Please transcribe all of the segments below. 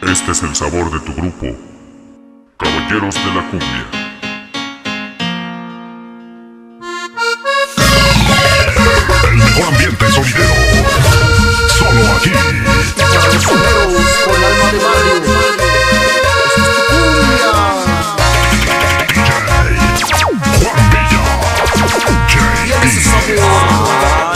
Este es el sabor de tu grupo, Caballeros de la Cumbia. El mejor ambiente sonidero, solo aquí. Soneros con alma de barrio. Esto es tu cumbia. DJ Juan Villa, Tiene ese sabor.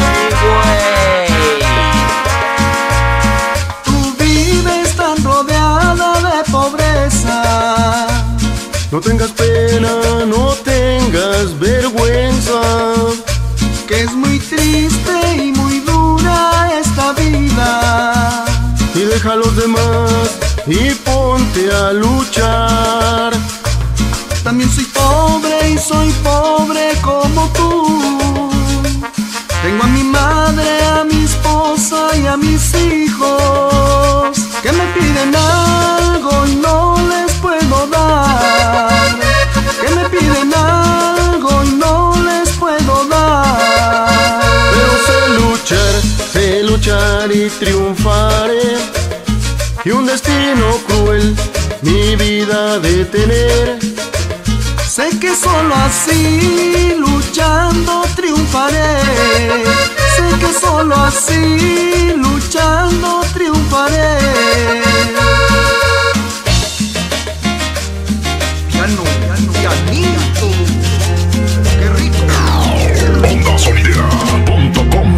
Tú vives tan rodeada de pobreza. No tengas pena, no tengas vergüenza, que es muy triste y muy dura esta vida. Y deja a los demás y ponte a luchar. También soy pobre y soy pobre como tú. Tengo a mi madre, a mi esposa y a mis hijos que me piden algo y no les puedo dar. Que me piden algo y no les puedo dar. Pero sé luchar y triunfaré. Y un destino cruel mi vida detener. Sé que solo así, luchando, triunfaré. Sé que solo así, luchando, triunfaré. Piano, pianito. Qué rico. OndaSolidera.com.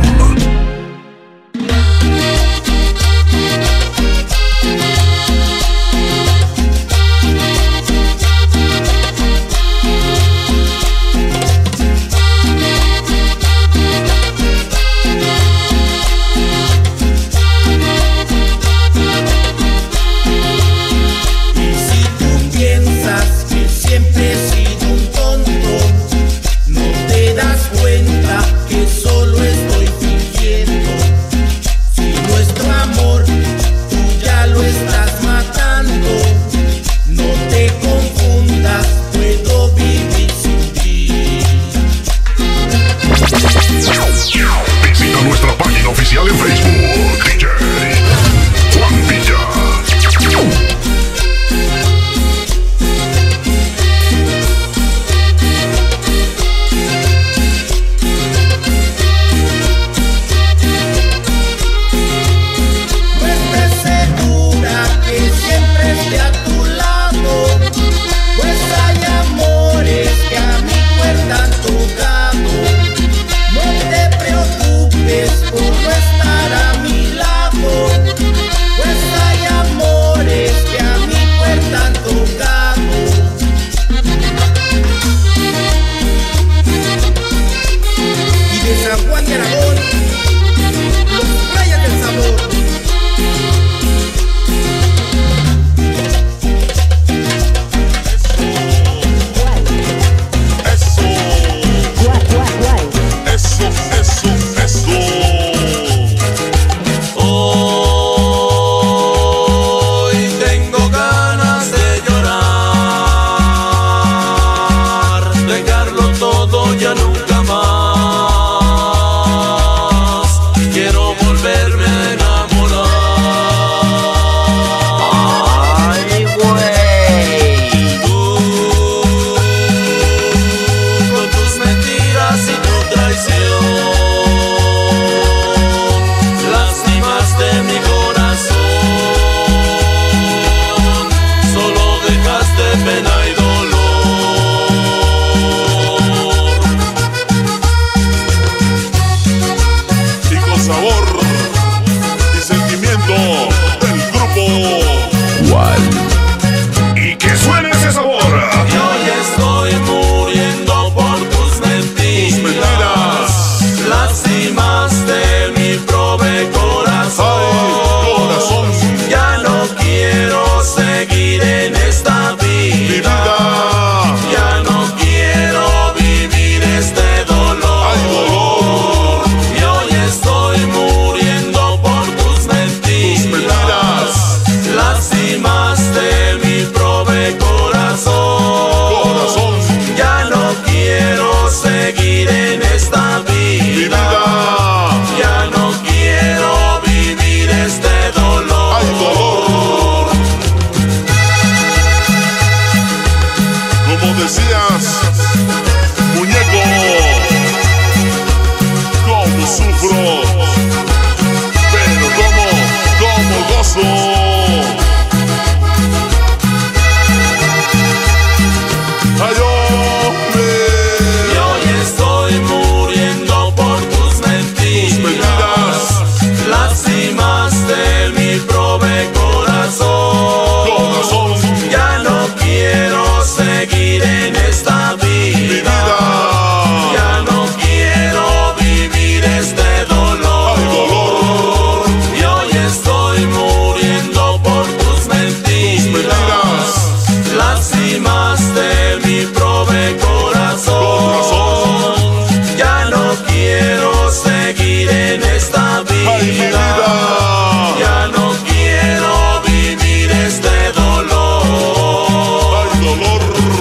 de mi prove corazón. Ya no quiero seguir en esta vida. Ya no quiero vivir este dolor. Y hoy estoy muriendo por tus mentiras. Lastimaste mi prove corazón. Ya no quiero seguir en esta vida. Ya no quiero vivir este dolor. Ay, dolor.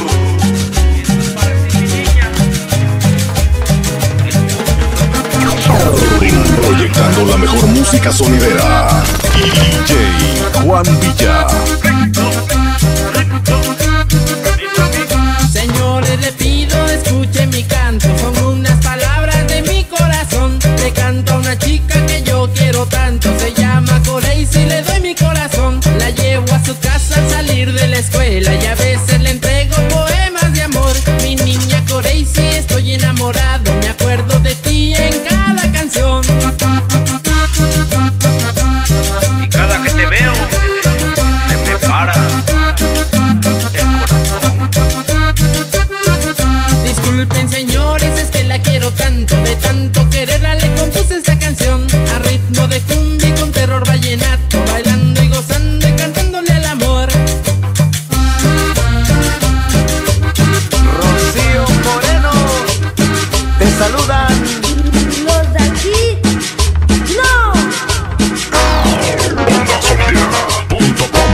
Proyectando la mejor música sonidera. DJ Juan Villa. Señores, le pido escuchen mi canto. Son unas palabras de mi corazón. Le canto a una chica que yo quiero tanto. Se llama Corazy, le doy mi corazón. La llevo a su casa al salir de la escuela y a veces le entrego poemas de amor. Mi niña Corazy, estoy enamorado. Me acuerdo de ti en cada canción. Y cada que te veo, se me para el corazón. Disculpen señores, es que la quiero tanto. De tanto quererla le compuse esta canción. A ritmo de cumbia y con terror vallenato. Bailando y gozando y cantándole al amor. Rocío Moreno, te saludan. Los de aquí, no. OndaSonidera.com.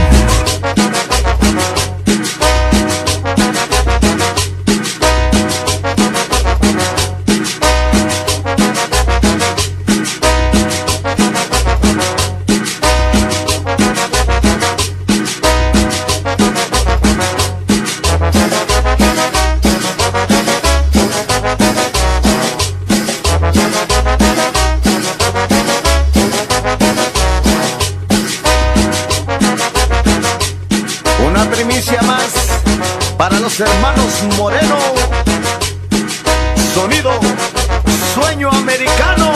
Una primicia más para los hermanos Moreno. Sonido Sueño Americano.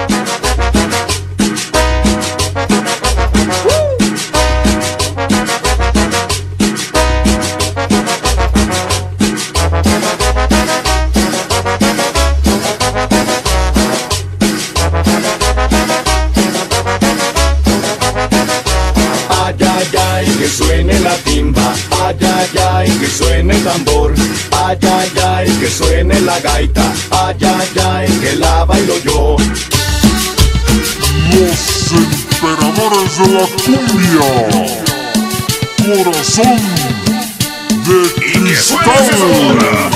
Ay, ay, ay, que suene la timba. Ay, ay, ay, que suene el tambor. Ay, ay, ay, que suene la gaita. Ay, ay, ay, que la bailo yo. Los emperadores de la cumbia. Corazón de cristal.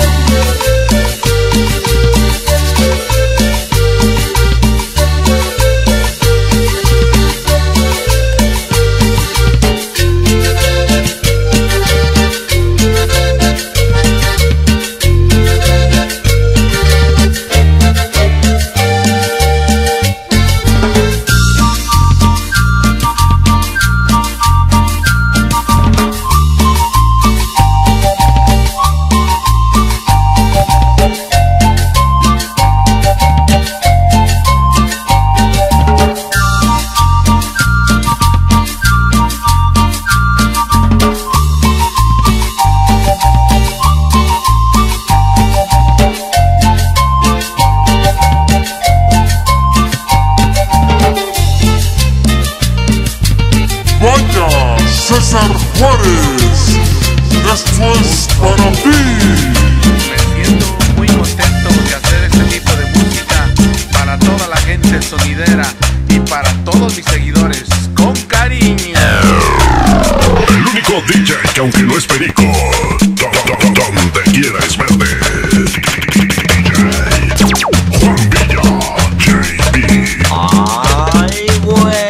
Vaya, César Juárez, esto es para ti. Me siento muy contento de hacer este tipo de música para toda la gente sonidera y para todos mis seguidores, con cariño. El único DJ que aunque no es perico, donde quiera es verde. DJ Juan Villa, JB. Ay, güey.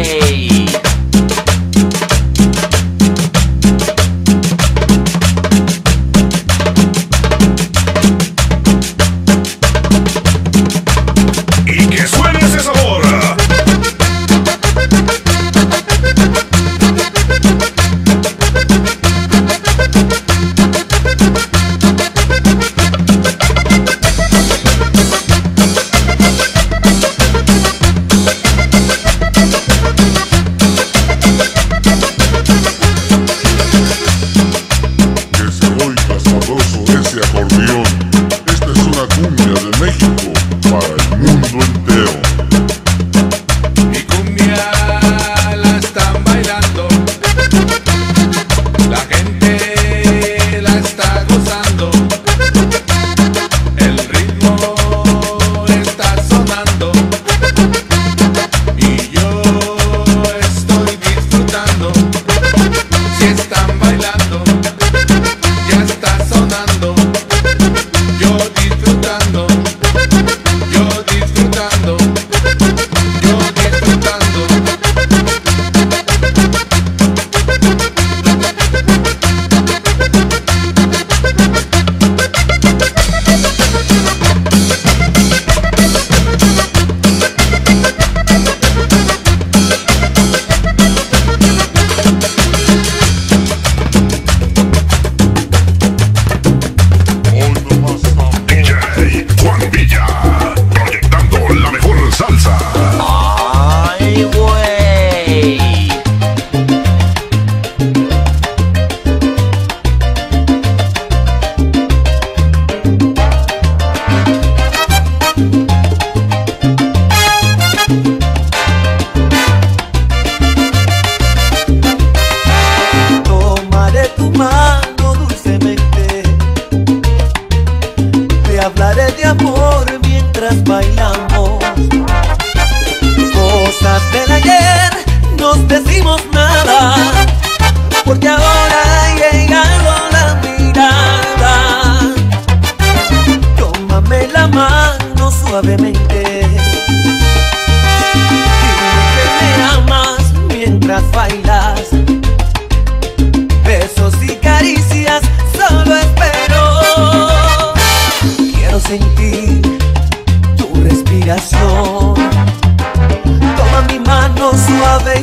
Y que suene ese sabor.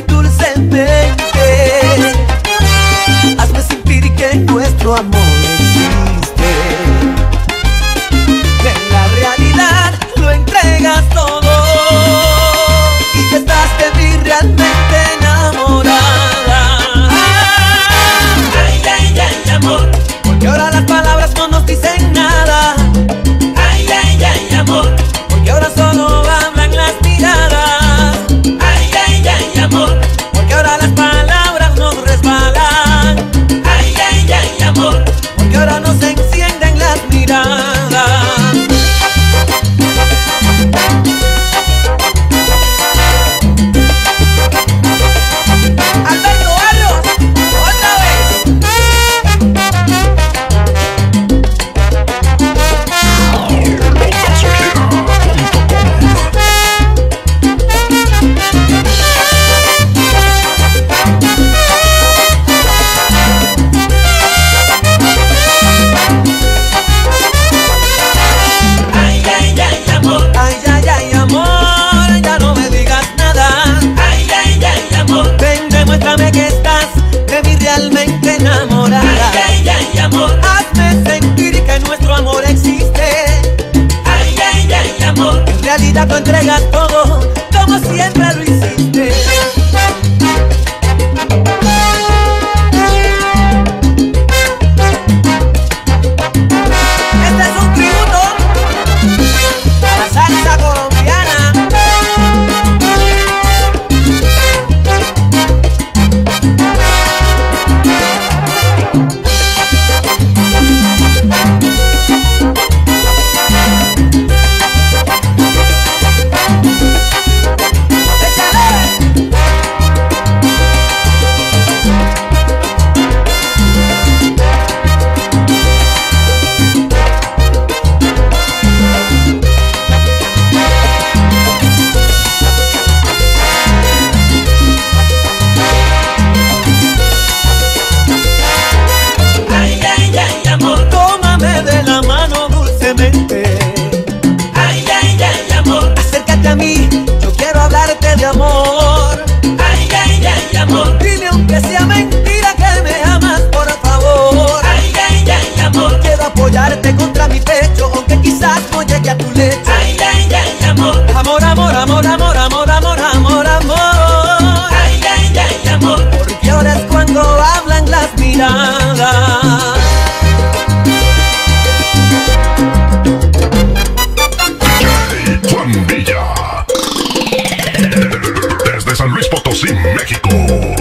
dulcemente. Hazme sentir que nuestro amor existe, que en la realidad lo entregas todo y que estás de mí realmente enamorada. Ay, ay, ay, amor, porque ahora las palabras no nos dicen nada. Ay, ay, ay, amor, porque ahora solo hablan las miradas. Ay, ay, ay, amor, porque ahora las palabras nos resbalan. Ay, ay, ay, amor, porque ahora nos encienden las miradas. Alberto Barros, otra vez. Ay, ay, ay, amor. Ay, ay, ay, amor, ya no me digas nada. Ay, ay, ay, amor, ven, demuéstrame que estás de mí realmente enamorada. Ay, ay, ay, amor, hazme sentir que nuestro amor existe. Ay, ay, ay, amor, en realidad tú entregas todo como siempre lo hiciste. Este es un tributo a la salsa colombiana. Ay, ay, ay, amor, tómame de la mano dulcemente. Ay, ay, ay, amor, acércate a mí, yo quiero hablarte de amor. Ay, ay, ay, amor, dime aunque sea mentira que me amas, por favor. Ay, ay, ay, amor, quiero apoyarte contra mi pecho, aunque quizás no llegue a tu lecho. Ay, ay, ay, amor, amor, amor, amor, amor, amor, amor, amor, amor. Ay, ay, ay, amor, porque ahora es cuando hablan las miradas. Juan Villa. Desde San Luis Potosí, México.